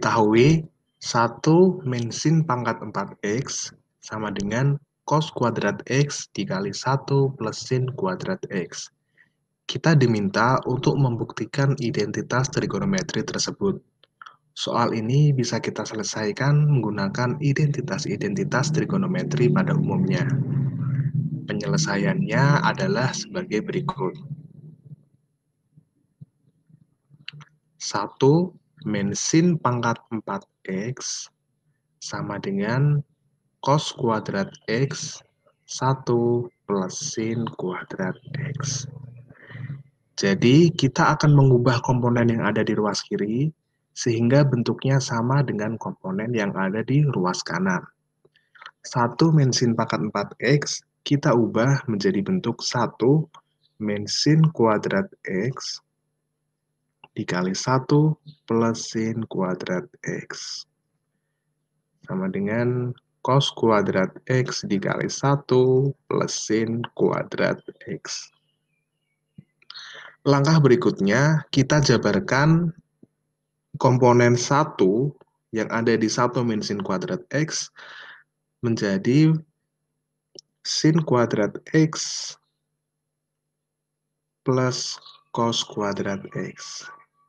Diketahui 1 min sin pangkat 4x sama dengan cos kuadrat x dikali 1 plus sin kuadrat x. Kita diminta untuk membuktikan identitas trigonometri tersebut. Soal ini bisa kita selesaikan menggunakan identitas-identitas trigonometri pada umumnya. Penyelesaiannya adalah sebagai berikut. 1 min sin pangkat 4x sama dengan cos kuadrat x 1 plus sin kuadrat x. Jadi, kita akan mengubah komponen yang ada di ruas kiri sehingga bentuknya sama dengan komponen yang ada di ruas kanan. 1 min sin pangkat 4x kita ubah menjadi bentuk 1 min sin kuadrat x dikali 1 plus sin kuadrat x. Sama dengan cos kuadrat x dikali 1 plus sin kuadrat x. Langkah berikutnya, kita jabarkan komponen 1 yang ada di 1 min sin kuadrat x menjadi sin kuadrat x plus cos kuadrat x.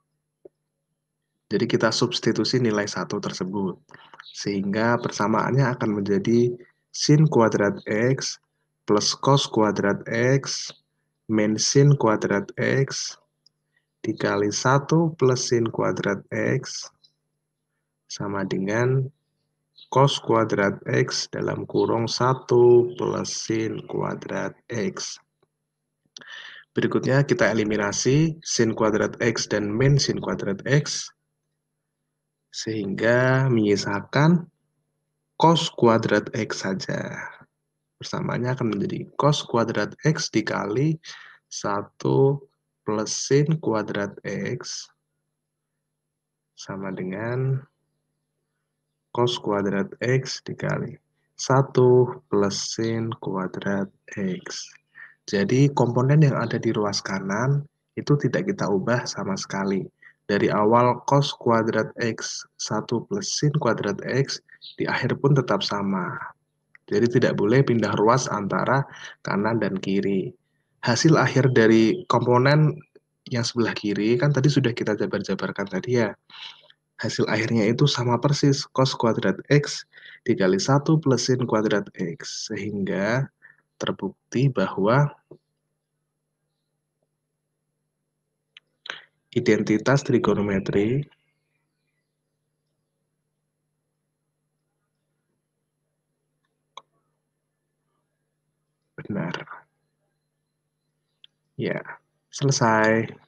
Jadi kita substitusi nilai 1 tersebut. Sehingga persamaannya akan menjadi sin kuadrat x plus cos kuadrat x min sin kuadrat x dikali 1 plus sin kuadrat x sama dengan cos kuadrat x dalam kurung 1 plus sin kuadrat x. Berikutnya kita eliminasi sin kuadrat x dan min sin kuadrat x sehingga menyisakan cos kuadrat x saja. Persamanya akan menjadi cos kuadrat x dikali 1 plus sin kuadrat x sama dengan cos kuadrat x dikali 1 plus sin kuadrat x. Jadi komponen yang ada di ruas kanan itu tidak kita ubah sama sekali. Dari awal cos kuadrat x 1 plus sin kuadrat x di akhir pun tetap sama. Jadi tidak boleh pindah ruas antara kanan dan kiri. Hasil akhir dari komponen yang sebelah kiri kan tadi sudah kita jabar-jabarkan tadi ya. Hasil akhirnya itu sama persis cos kuadrat x dikali 1 plus sin kuadrat x. Sehingga terbukti bahwa identitas trigonometri benar. Ya, selesai.